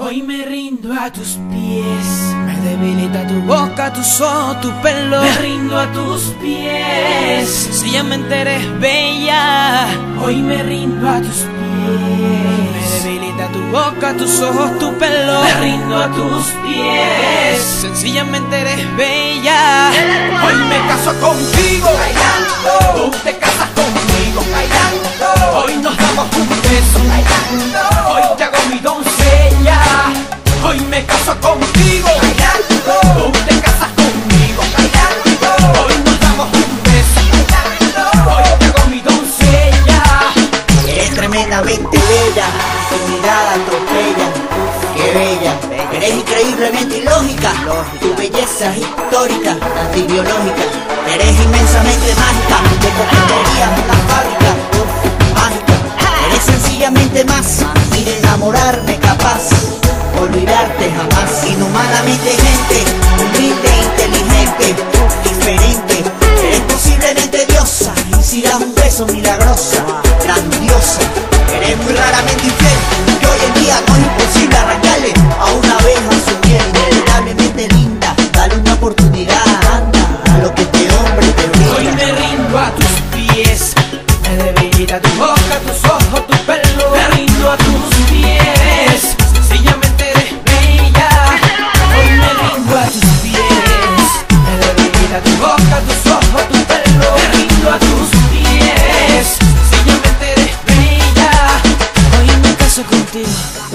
Hoy me rindo a tus pies. Me debilita tu boca, tus ojos, tu pelo. Me rindo a tus pies. Sencillamente eres bella. Hoy me rindo a tus pies. Me debilita tu boca, tus ojos, tu pelo. Me rindo a tus pies. Sencillamente eres bella. Hoy me caso contigo, bailando. Tú te casas conmigo, bailando. Hoy nos damos un beso, bailando. Hoy te hago mi doncella. Hoy me caso contigo, bailando. Tú te casas conmigo, bailando. Hoy nos damos un beso, bailando. Hoy te hago mi doncella. Eres tremendamente bella, tu mirada atropella. Qué bella, eres increíblemente ilógica. Tu belleza es histórica, antibiológica. Eres inmensamente mágica, de coquetería una fábrica. Mágica, eres sencillamente más y de enamorarme capaz. Olvidarte jamás. Inhumanamente gente, humilde, inteligente, diferente. Eres posiblemente diosa y si das un beso milagrosa, grandiosa. Eres muy raramente infiel, que hoy en día no es imposible arrancarle a una abeja su miel. Inevitablemente linda, dale una oportunidad, anda, a lo que este hombre te brinda. Hoy me rindo a tus pies. Me debilita tu boca, tus ojos, tu pelo. Me rindo a tus pies. Sencillamente eres bella. Hoy me rindo a tus pies. Me debilita tu boca, tus ojos, tu pelo. Me rindo a tus pies. Sencillamente eres bella. Hoy me caso contigo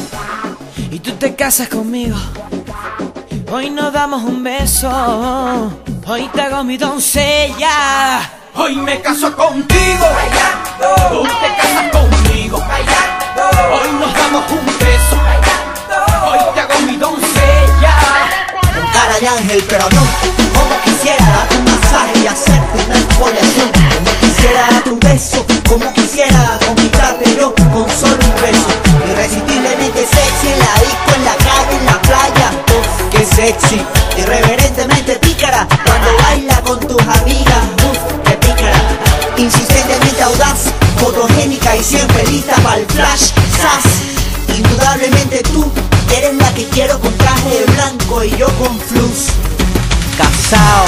y tú te casas conmigo. Hoy nos damos un beso. Hoy te hago mi doncella. Hoy me caso contigo, bailando. Tú te casas conmigo, bailando. Hoy nos damos un beso, bailando. Hoy te hago mi doncella. Con cara de ángel, pero no. Como quisiera darte un masaje y hacerte una exfoliación. Como quisiera darte un beso. Como quisiera conquistarte yo con solo un beso. Irresistiblemente sexy en la disco, en la calle, en la playa. Uf, qué sexy. Irreverentemente pícara cuando baila con tus amigas. Uf, qué pícara. Insistentemente audaz, fotogénica y siempre lista para el flash. Sass. Indudablemente tú eres la que quiero con traje de blanco y yo con flus. Casado,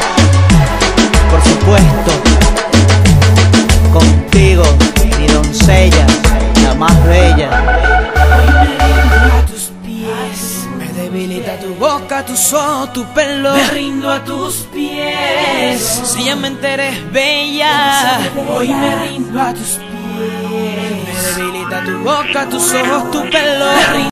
por supuesto, contigo, mi doncella, la más bella. Hoy me rindo a tus pies. Me debilita tu boca, tus ojos, tu pelo. Me rindo a tus pies. Sencillamente eres bella. Hoy me rindo a tus pies. Me debilita tu boca, tus ojos, tu pelo.